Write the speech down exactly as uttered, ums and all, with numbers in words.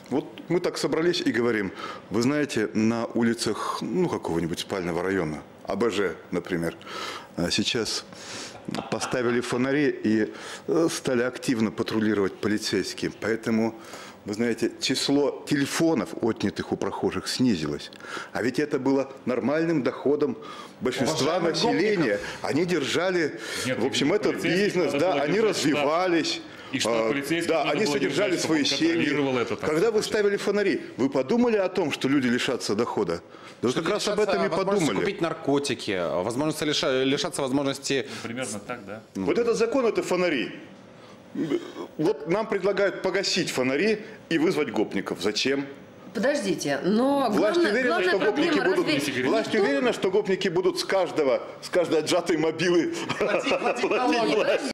Вот мы так собрались и говорим, вы знаете, на улицах, ну, какого-нибудь спального района, А Б Ж, например, сейчас поставили фонари и стали активно патрулировать полицейские. Поэтому, вы знаете, число телефонов, отнятых у прохожих, снизилось. А ведь это было нормальным доходом большинства Уважаемых населения. Они держали, Нет, в общем, этот бизнес, да, они развивались. И что полицейских Да, надо они было содержали держать, свои чтобы он контролировал семьи. это, так Когда вы сказать. ставили фонари, вы подумали о том, что люди лишатся дохода? Да вы как раз об этом и возможности подумали. купить наркотики, возможность лиша- лишаться возможности... Примерно так, да? Вот этот закон – это фонари. Вот нам предлагают погасить фонари и вызвать гопников. Зачем? Подождите, но Власть главная, уверена, главная что гопники проблема будут, разве не власть в том- уверена, что гопники будут с каждого, с каждой отжатой мобилы Не, не, подождите.